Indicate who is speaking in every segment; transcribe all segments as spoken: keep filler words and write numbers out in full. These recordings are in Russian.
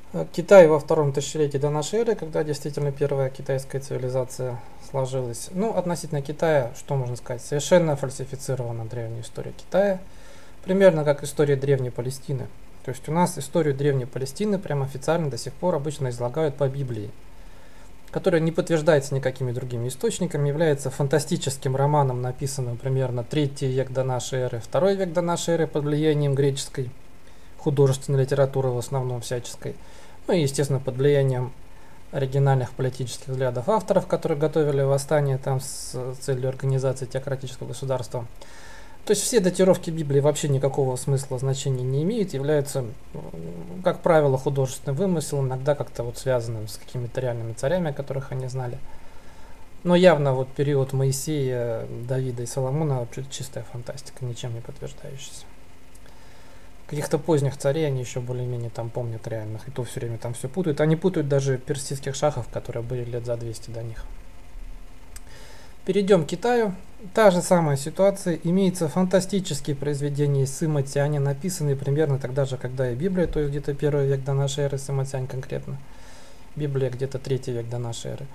Speaker 1: Э, Китай во втором тысячелетии до нашей эры, когда действительно первая китайская цивилизация сложилась. Ну, относительно Китая, что можно сказать? Совершенно фальсифицирована древняя история Китая. Примерно как история древней Палестины. То есть у нас историю древней Палестины прямо официально до сих пор обычно излагают по Библии, которая не подтверждается никакими другими источниками, является фантастическим романом, написанным примерно третий век до нашей эры, второй век до нашей эры под влиянием греческой художественной литературы, в основном всяческой. Ну и, естественно, под влиянием оригинальных политических взглядов авторов, которые готовили восстание там с целью организации теократического государства. То есть все датировки Библии вообще никакого смысла, значения не имеют, являются, как правило, художественным вымыслом, иногда как-то вот связанным с какими-то реальными царями, которых они знали. Но явно вот период Моисея, Давида и Соломона чистая фантастика, ничем не подтверждающаяся. Каких-то поздних царей они еще более-менее там помнят реальных, и то все время там все путают. Они путают даже персидских шахов, которые были лет за двести до них. Перейдем к Китаю. Та же самая ситуация. Имеется фантастические произведения из Сыма Тяня, написанные примерно тогда же, когда и Библия, то есть где-то первый век до нашей эры, Сыма Тянь конкретно. Библия где-то третий век до нашей эры.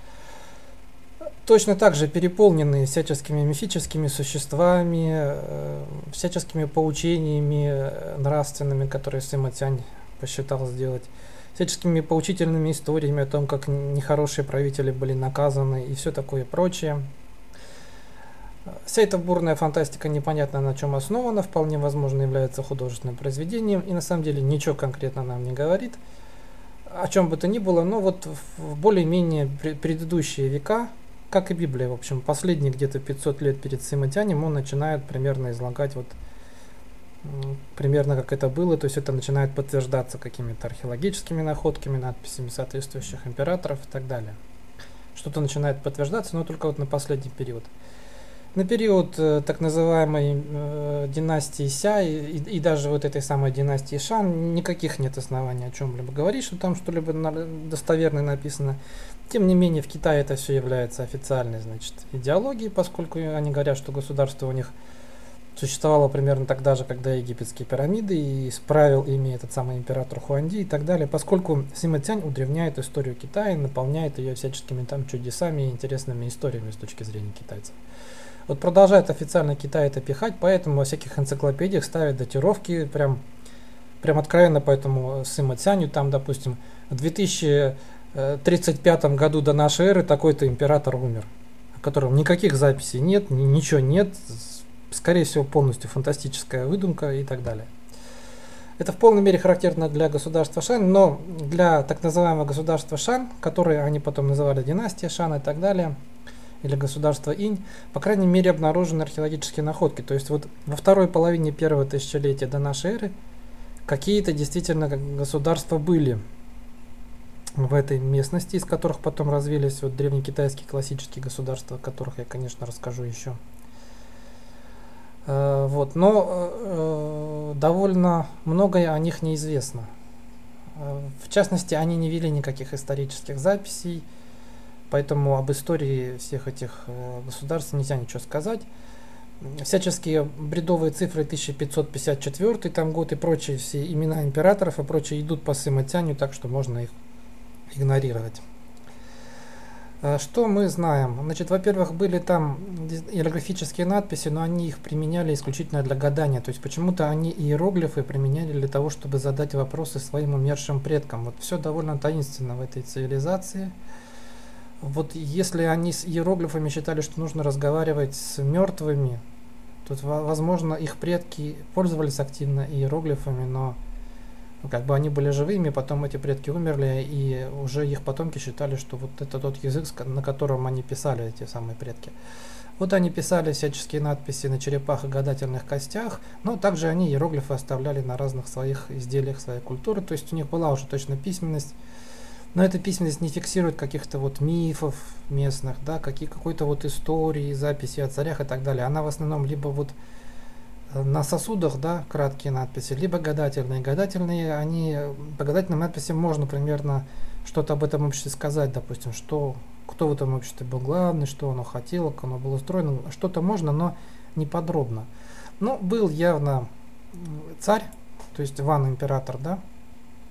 Speaker 1: Точно так же переполненные всяческими мифическими существами, э, всяческими поучениями нравственными, которые Сыма Тянь посчитал сделать, всяческими поучительными историями о том, как нехорошие правители были наказаны и все такое прочее. Вся эта бурная фантастика непонятно на чем основана, вполне возможно является художественным произведением и на самом деле ничего конкретно нам не говорит, о чем бы то ни было, но вот в более-менее предыдущие века, как и Библия, в общем, последние где-то пятьсот лет перед Сыма Тянем он начинает примерно излагать вот примерно как это было, то есть это начинает подтверждаться какими-то археологическими находками, надписями соответствующих императоров и так далее. Что-то начинает подтверждаться, но только вот на последний период. На период э, так называемой э, династии Ся и, и, и даже вот этой самой династии Шан никаких нет оснований о чем-либо говорить, что там что-либо достоверно написано. Тем не менее в Китае это все является официальной, значит, идеологией, поскольку они говорят, что государство у них существовало примерно тогда же, когда египетские пирамиды, и справил ими этот самый император Хуанди и так далее, поскольку Сыма Тянь удревняет историю Китая и наполняет ее всяческими там чудесами и интересными историями с точки зрения китайцев. Вот продолжает официально Китай это пихать, поэтому во всяких энциклопедиях ставят датировки прям, прям откровенно по этому Сыма Цяню. Там, допустим, в две тысячи тридцать пятом году до нашей эры такой-то император умер, о котором никаких записей нет, ничего нет, скорее всего полностью фантастическая выдумка и так далее. Это в полной мере характерно для государства Шан, но для так называемого государства Шан, которое они потом называли династия Шан и так далее, или государство Инь, по крайней мере обнаружены археологические находки. То есть вот во второй половине первого тысячелетия до нашей эры какие-то действительно государства были в этой местности, из которых потом развились вот древнекитайские классические государства, о которых я, конечно, расскажу еще. Вот, но э, довольно многое о них неизвестно. В частности, они не вели никаких исторических записей, поэтому об истории всех этих э, государств нельзя ничего сказать. Всяческие бредовые цифры тысяча пятьсот пятьдесят четвёртый там год и прочие все имена императоров и прочие идут по Сыма Тяню, так что можно их игнорировать. Что мы знаем? Значит, во-первых, были там иероглифические надписи, но они их применяли исключительно для гадания. То есть почему-то они иероглифы применяли для того, чтобы задать вопросы своим умершим предкам. Вот все довольно таинственно в этой цивилизации. Вот если они с иероглифами считали, что нужно разговаривать с мертвыми, то, возможно, их предки пользовались активно иероглифами, но как бы они были живыми, потом эти предки умерли, и уже их потомки считали, что вот это тот язык, на котором они писали, эти самые предки. Вот они писали всяческие надписи на черепах и гадательных костях, но также они иероглифы оставляли на разных своих изделиях своей культуры, то есть у них была уже точно письменность, но эта письменность не фиксирует каких-то вот мифов местных, да, какие, какой-то вот истории, записи о царях и так далее. Она в основном либо вот на сосудах, да, краткие надписи, либо гадательные. Гадательные, они, по гадательным надписям можно примерно что-то об этом обществе сказать, допустим, что, кто в этом обществе был главный, что оно хотело, как оно было устроено, что-то можно, но не подробно. Но был явно царь, то есть Ван император, да,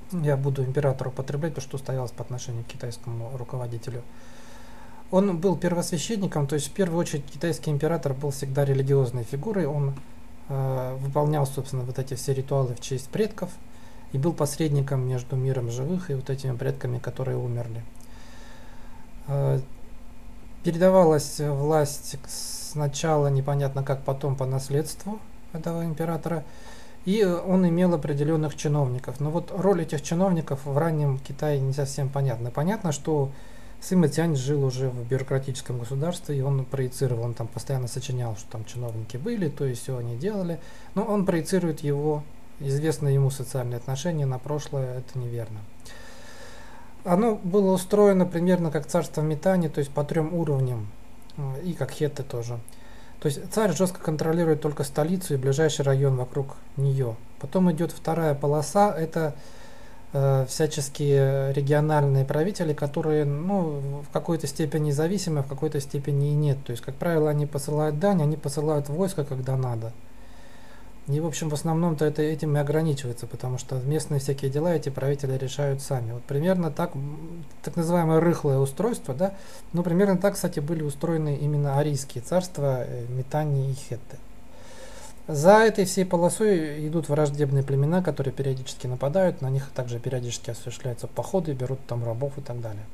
Speaker 1: я буду император употреблять, потому что устоялось по отношению к китайскому руководителю. Он был первосвященником, то есть в первую очередь китайский император был всегда религиозной фигурой, он э, выполнял, собственно, вот эти все ритуалы в честь предков и был посредником между миром живых и вот этими предками, которые умерли. Э, передавалась власть сначала непонятно как, потом по наследству этого императора, и он имел определенных чиновников. Но вот роль этих чиновников в раннем Китае не совсем понятна. Понятно, что Сыма Тянь жил уже в бюрократическом государстве, и он проецировал, он там постоянно сочинял, что там чиновники были, то есть все они делали, но он проецирует его, известные ему социальные отношения на прошлое, это неверно. Оно было устроено примерно как царство Митани, то есть по трем уровням, и как хетты тоже. То есть царь жестко контролирует только столицу и ближайший район вокруг нее. Потом идет вторая полоса, это всяческие региональные правители, которые, ну, в какой-то степени зависимы, а в какой-то степени и нет. То есть, как правило, они посылают дань, они посылают войско, когда надо. И, в общем, в основном-то это этим и ограничивается, потому что местные всякие дела эти правители решают сами. Вот примерно так, так называемое рыхлое устройство, да, ну, примерно так, кстати, были устроены именно арийские царства, Митани и Хетты. За этой всей полосой идут враждебные племена, которые периодически нападают, на них также периодически осуществляются походы, берут там рабов и так далее.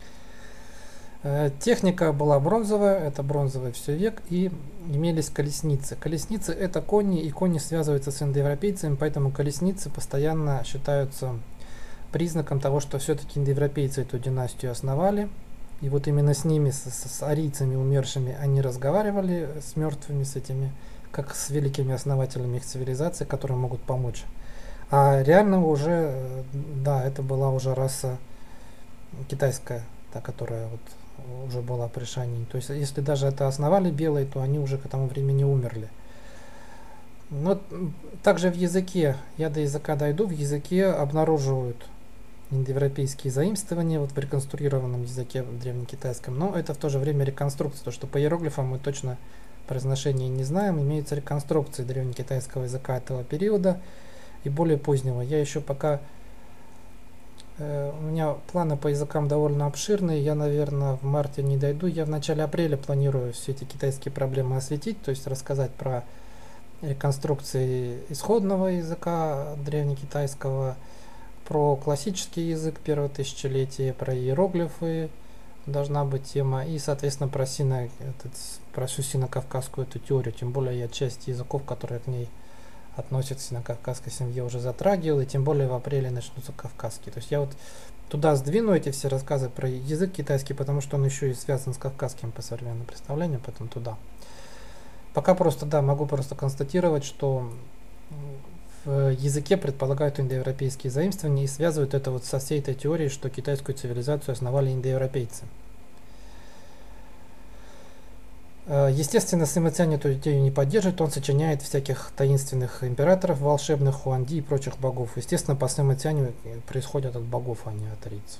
Speaker 1: Техника была бронзовая, это бронзовый все век, и имелись колесницы. Колесницы это кони, и кони связываются с индоевропейцами, поэтому колесницы постоянно считаются признаком того, что все-таки индоевропейцы эту династию основали. И вот именно с ними, с, с арийцами умершими, они разговаривали, с мертвыми, с этими, как с великими основателями их цивилизации, которые могут помочь. А реально уже, да, это была уже раса китайская, та, которая вот уже была при Шаньи. То есть, если даже это основали белые, то они уже к этому времени умерли. Но также в языке, я до языка дойду, в языке обнаруживают индоевропейские заимствования вот в реконструированном языке в древнекитайском, но это в то же время реконструкция, то что по иероглифам мы точно произношение не знаем, имеются реконструкции древнекитайского языка этого периода и более позднего. Я еще пока, э, у меня планы по языкам довольно обширные, я, наверное, в марте не дойду, я в начале апреля планирую все эти китайские проблемы осветить, то есть рассказать про реконструкции исходного языка древнекитайского, про классический язык первого тысячелетия, про иероглифы, должна быть тема, и, соответственно, про, сино, этот, про всю сино-кавказскую эту теорию, тем более я часть языков, которые к ней относятся к сино-кавказской семье, уже затрагивал, и тем более в апреле начнутся кавказские. То есть я вот туда сдвину эти все рассказы про язык китайский, потому что он еще и связан с кавказским по современным представлениям, поэтому туда. Пока просто, да, могу просто констатировать, что в языке предполагают индоевропейские заимствования и связывают это вот со всей этой теорией, что китайскую цивилизацию основали индоевропейцы. Естественно, Сыма Тянь эту идею не поддерживает, он сочиняет всяких таинственных императоров, волшебных, Хуанди и прочих богов. Естественно, по Сыма Тяню происходят от богов, а не от арийцев.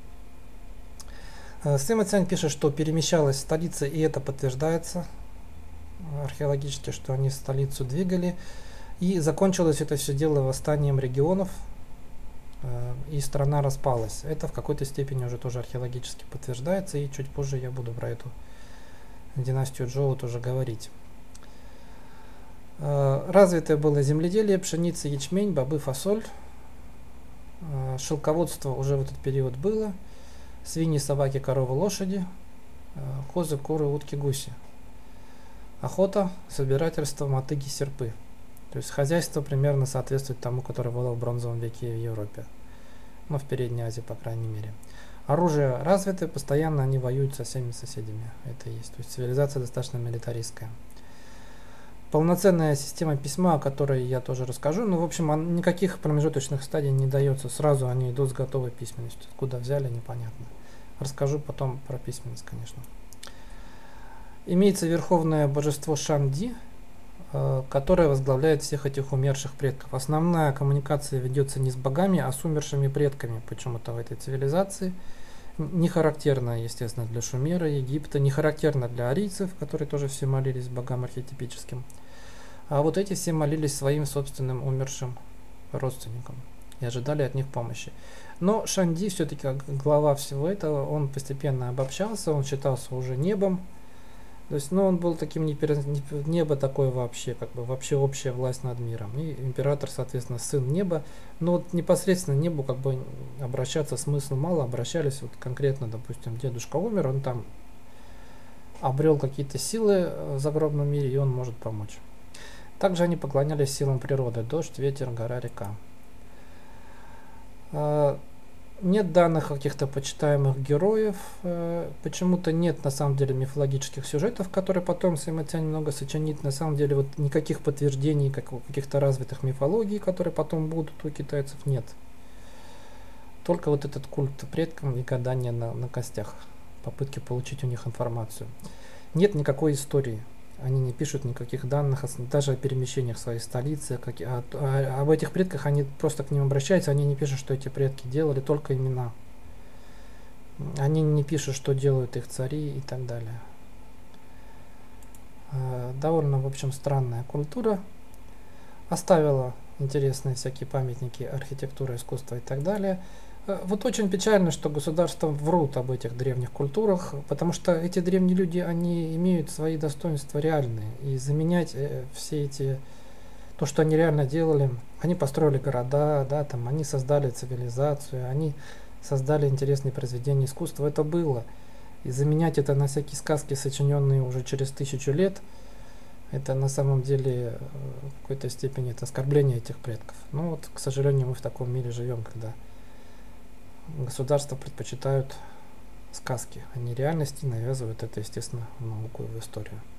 Speaker 1: Сыма Тянь пишет, что перемещалась столица, и это подтверждается археологически, что они столицу двигали. И закончилось это все дело восстанием регионов, э, и страна распалась. Это в какой-то степени уже тоже археологически подтверждается, и чуть позже я буду про эту династию Джоу тоже говорить. Э, развитое было земледелие, пшеница, ячмень, бобы, фасоль. Э, шелководство уже в этот период было. Свиньи, собаки, коровы, лошади. Э, козы, куры, утки, гуси. Охота, собирательство, мотыги, серпы. То есть хозяйство примерно соответствует тому, которое было в бронзовом веке в Европе. Ну, в Передней Азии, по крайней мере. Оружие развитое, постоянно они воюют со всеми соседями. Это есть. То есть цивилизация достаточно милитаристская. Полноценная система письма, о которой я тоже расскажу. Ну, в общем, никаких промежуточных стадий не дается. Сразу они идут с готовой письменностью. Откуда взяли, непонятно. Расскажу потом про письменность, конечно. Имеется верховное божество Шанди, которая возглавляет всех этих умерших предков. Основная коммуникация ведется не с богами, а с умершими предками почему-то в этой цивилизации. Не характерно, естественно, для Шумера, Египта, не характерно для арийцев, которые тоже все молились богам архетипическим. А вот эти все молились своим собственным умершим родственникам. и ожидали от них помощи. Но Шанди все-таки как глава всего этого, он постепенно обобщался, он считался уже небом. То есть, ну, он был таким, не пере- не- небо такое вообще, как бы вообще общая власть над миром. И император, соответственно, сын неба. Но вот непосредственно небу как бы обращаться смысла мало, обращались вот конкретно, допустим, дедушка умер, он там обрел какие-то силы в загробном мире, и он может помочь. Также они поклонялись силам природы: дождь, ветер, гора, река. Нет данных каких-то почитаемых героев, почему-то нет на самом деле мифологических сюжетов, которые потом самотяне много сочинить. На самом деле вот никаких подтверждений как, каких-то развитых мифологий, которые потом будут у китайцев, нет. Только вот этот культ предкам и гадание на, на костях, попытки получить у них информацию. Нет никакой истории. Они не пишут никаких данных, даже о перемещениях своей столицы, как, а, а, об этих предках они просто к ним обращаются, они не пишут, что эти предки делали, только имена. Они не пишут, что делают их цари и так далее. Довольно, в общем, странная культура. Оставила интересные всякие памятники архитектуры, искусства и так далее. Вот очень печально, что государства врут об этих древних культурах, потому что эти древние люди, они имеют свои достоинства реальные, и заменять э, все эти, то, что они реально делали, они построили города, да, там, они создали цивилизацию, они создали интересные произведения искусства, это было. И заменять это на всякие сказки, сочиненные уже через тысячу лет, это на самом деле в какой-то степени это оскорбление этих предков. Ну вот, к сожалению, мы в таком мире живем, когда государства предпочитают сказки, а не реальности, навязывают это, естественно, в науку и в историю.